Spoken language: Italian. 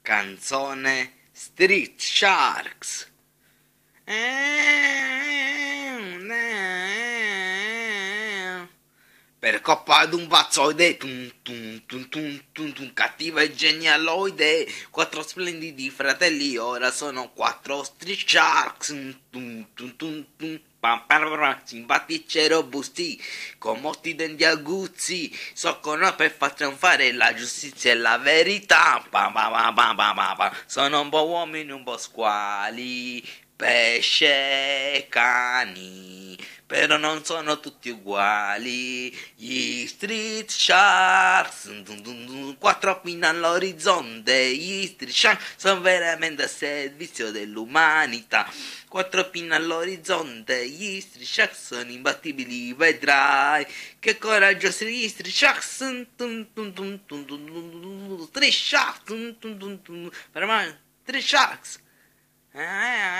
Canzone Street Sharks. Per coppa d'un pazzoide, cattiva e genialoide, quattro splendidi fratelli, ora sono quattro Street Sharks, simpatici e robusti, con molti denti aguzzi, soccorrono per far trionfare la giustizia e la verità, sono un po' uomini, un po' squali, pesce, cani, però non sono tutti uguali. Gli Street Sharks, quattro pinne all'orizzonte. Gli Street Sharks sono veramente a servizio dell'umanità. Quattro pinne all'orizzonte. Gli Street Sharks sono imbattibili, vedrai. Che coraggiosi gli Street Sharks. Street Sharks. Per me, Street Sharks.